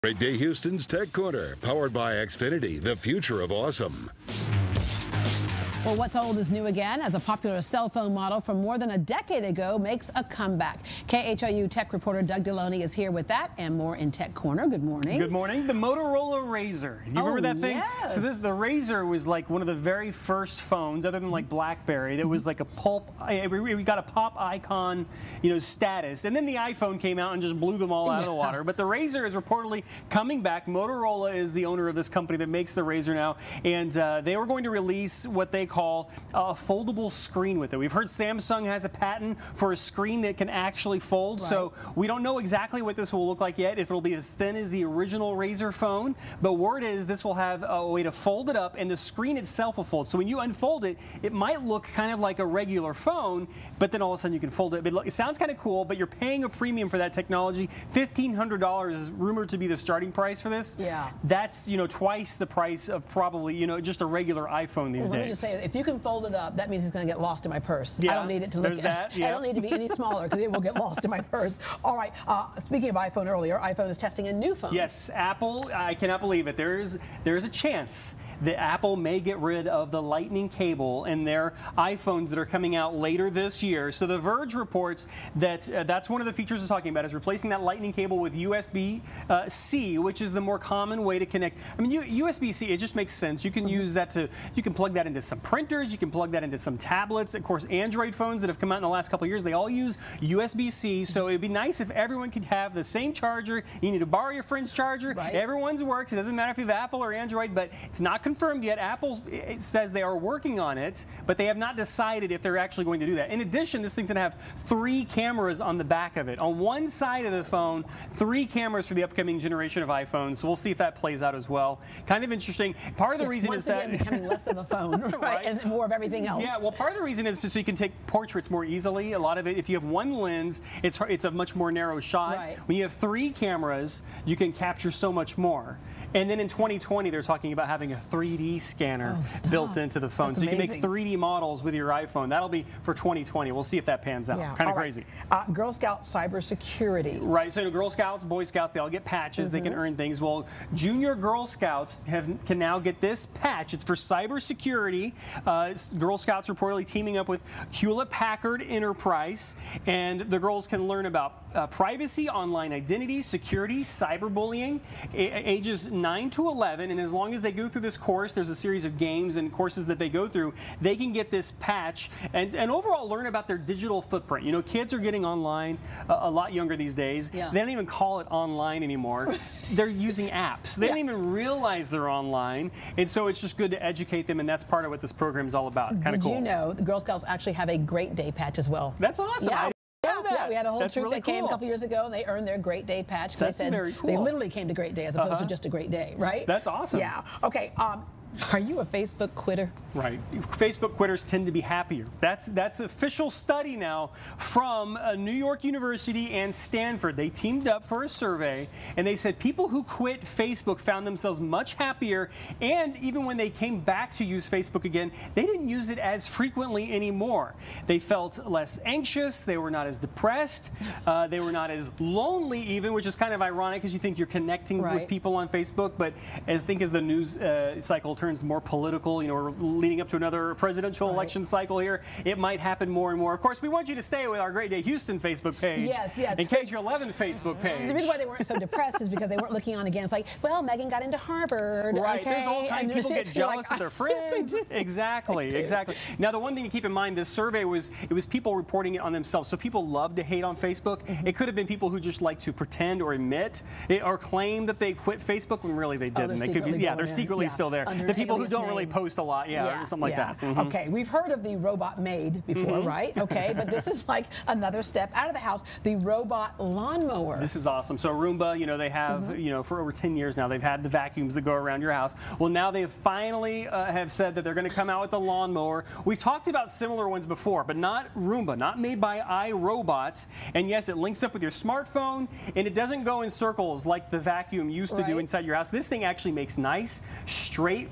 Great Day Houston's Tech Corner, powered by Xfinity, the future of awesome. Well, what's old is new again, as a popular cell phone model from more than a decade ago makes a comeback. KHOU tech reporter Doug Deloney is here with that and more in Tech Corner. Good morning. Good morning. The Motorola Razr. You remember that thing? Yes. So the Razr was like one of the very first phones, other than like BlackBerry, that was like a we got a pop icon, status. And then the iPhone came out and just blew them all out of the water. But the Razr is reportedly coming back. Motorola is the owner of this company that makes the Razr now, and they were going to release what they call a foldable screen with it. We've heard Samsung has a patent for a screen that can actually fold, so we don't know exactly what this will look like yet, if it'll be as thin as the original Razr phone, but word is this will have a way to fold it up, and the screen itself will fold. So when you unfold it, it might look kind of like a regular phone, but then all of a sudden you can fold it. It sounds kind of cool, but you're paying a premium for that technology. $1,500 is rumored to be the starting price for this. Yeah. That's, twice the price of probably, just a regular iPhone these days. Let me just say, if you can fold it up, that means it's going to get lost in my purse. Yeah, I don't need it to look. I don't need to be any smaller because it will get lost in my purse. All right. Speaking of iPhone earlier, iPhone is testing a new phone. Yes, Apple. I cannot believe it. There is a chance that Apple may get rid of the Lightning cable in their iPhones that are coming out later this year. So The Verge reports that that's one of the features we're talking about, is replacing that Lightning cable with USB-C, which is the more common way to connect. I mean, USB-C, it just makes sense. You can use that you can plug that into some printers, you can plug that into some tablets. Of course, Android phones that have come out in the last couple of years, they all use USB-C. So it'd be nice if everyone could have the same charger. You need to borrow your friend's charger. Right. Everyone's works. It doesn't matter if you have Apple or Android, but it's not confirmed yet. Apple says they are working on it, but they have not decided if they're actually going to do that. In addition, this thing's going to have 3 cameras on the back of it. On one side of the phone, 3 cameras for the upcoming generation of iPhones. So we'll see if that plays out as well. Kind of interesting. Part of the reason is that becoming less of a phone, right, and more of everything else. Yeah, well, part of the reason is so you can take portraits more easily. A lot of it, if you have one lens, it's a much more narrow shot. Right. When you have 3 cameras, you can capture so much more. And then in 2020, they're talking about having a 3D scanner built into the phone. That's so you amazing. can make 3D models with your iPhone. That'll be for 2020. We'll see if that pans out. Yeah. Kind of crazy. Girl Scout cybersecurity. Right, so Girl Scouts, Boy Scouts, they all get patches. They can earn things. Well, junior Girl Scouts can now get this patch. It's for cybersecurity. Girl Scouts reportedly teaming up with Hewlett-Packard Enterprise, and the girls can learn about privacy, online identity, security, cyberbullying, ages 9 to 11, and as long as they go through this course, there's a series of games and courses that they go through, they can get this patch and overall learn about their digital footprint. Kids are getting online a lot younger these days. Yeah. They don't even call it online anymore. They're using apps. They don't even realize they're online, and so it's just good to educate them, and that's part of what this program is all about. Kind of cool. Did you know the Girl Scouts actually have a Great Day patch as well? That's awesome. Yeah. Yeah, we had a whole troop really that came a couple years ago, and they earned their Great Day patch. That's they said very cool. They literally came to Great Day as opposed to just a great day, right? That's awesome. Yeah. Okay. Are you a Facebook quitter? Right. Facebook quitters tend to be happier. That's official study now from New York University and Stanford. They teamed up for a survey, and they said people who quit Facebook found themselves much happier, and even when they came back to use Facebook again, they didn't use it as frequently anymore. They felt less anxious. They were not as depressed. They were not as lonely even, which is kind of ironic because you think you're connecting with people on Facebook, but as the news cycle turns more political, we're leading up to another presidential election cycle here, it might happen more and more. Of course, we want you to stay with our Great Day Houston Facebook page. Yes. And KHOU11 Facebook page. The reason why they weren't so depressed is because they weren't looking on again. It's like, well, Megan got into Harvard. Right. Okay? There's all kinds of people get jealous of their friends. Yes, Exactly. Now, the one thing to keep in mind, this survey was people reporting it on themselves. So people love to hate on Facebook. It could have been people who just like to pretend or admit or claim that they quit Facebook when really they didn't. They're secretly still there. The people who don't really post a lot, or something like that. Okay, we've heard of the robot maid before, right? Okay, but this is like another step out of the house, the robot lawnmower. This is awesome. So Roomba, they have, for over 10 years now, they've had the vacuums that go around your house. Well, now they finally have said that they're going to come out with the lawnmower. We've talked about similar ones before, but not Roomba, not made by iRobot. And yes, it links up with your smartphone, and it doesn't go in circles like the vacuum used to do inside your house. This thing actually makes nice, straight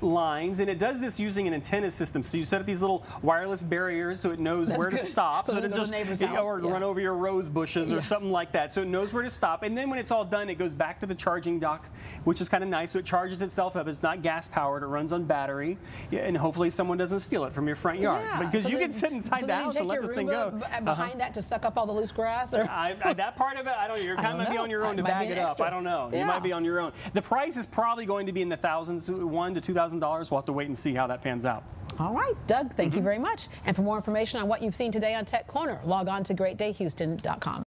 lines, and it does this using an antenna system. So you set up these little wireless barriers so it knows where to stop, so that it just or run over your rose bushes or something like that. So it knows where to stop, and then when it's all done, it goes back to the charging dock, which is kind of nice. So it charges itself up. It's not gas powered. It runs on battery, and hopefully someone doesn't steal it from your front yard. Because you can sit inside the house and let this thing go. Behind that to suck up all the loose grass? Or? That part of it, I don't know. You're kind of might be on your own to bag it up. I don't know. You might be on your own. The price is probably going to be in the thousands, $1,000 to $2,000. We'll have to wait and see how that pans out. All right, Doug, thank you very much. And for more information on what you've seen today on Tech Corner, log on to greatdayhouston.com.